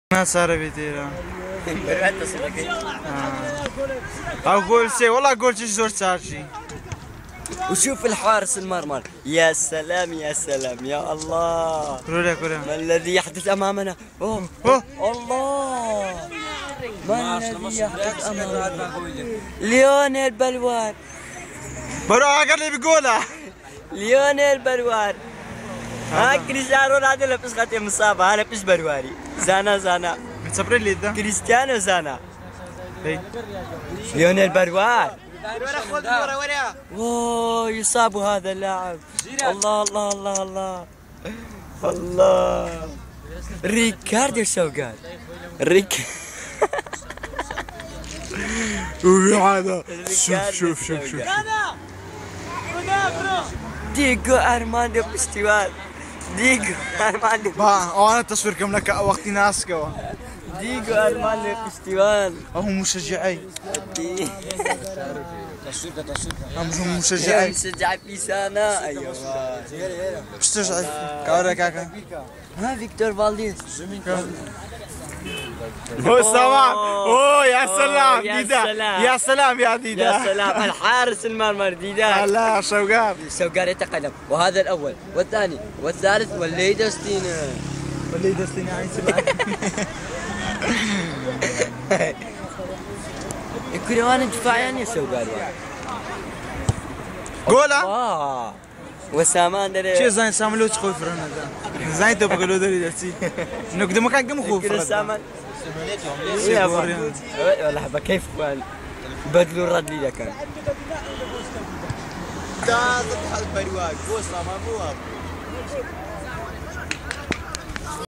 ناس عربي تيرا برات تصلك او جول سي والله جول زور سارجي. وشوف الحارس المرمى، يا سلام يا سلام يا الله. ما الذي يحدث امامنا؟ اوه الله، ما الذي يحدث امامنا؟ ليونيل بلوار بروح قال لي بقولها ليونيل بلوار. ها كريستيانو رونالدو لبس خاتي مصابة، انا لبس بلواري. زانا بتصبر لي ده كريستيانو زانا ليونيل بلوار. اوه يصاب هذا اللاعب. الله الله الله الله الله. ريكاردو شوقات هذا شوف ديغو ارماندو فيستيفال. ديغو ارماندو انا تصوير كم لك وقت ناس كوا. ديغو ارماندو فيستيفال. هم مشجعي هم مشجعي في سنة. ايوه مشجعي كاورا كاكا. ها فيكتور فالديز. هو سمع. اوه يا سلام ديدا، يا سلام يا ديدا، يا سلام. الحارس المرمى ديدا. لا شوقار يتقدم، وهذا الاول والثاني والثالث والليدستينا. عين سبعة. الكروان دفاعيا يا شوقار. جولا وسامان دري شي زين ساملو تخوي فرنا زين تو بقولوا دري دتي نقدم مكان كم خوف كل سامان يا والله حبا كيف بدلوا الرد لي كان دا ضد البرواق بوصله ما بواب.